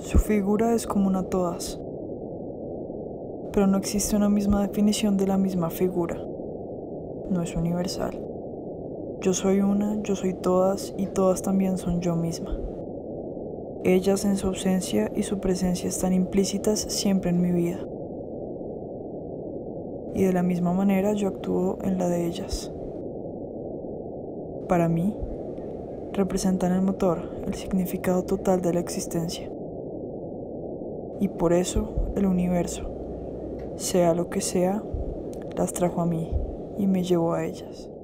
Su figura es común a todas, pero no existe una misma definición de la misma figura. No es universal. Yo soy una, yo soy todas y todas también son yo misma. Ellas en su ausencia y su presencia están implícitas siempre en mi vida. Y de la misma manera yo actúo en la de ellas. Para mí, representan el motor, el significado total de la existencia. Y por eso el universo, sea lo que sea, las trajo a mí y me llevó a ellas.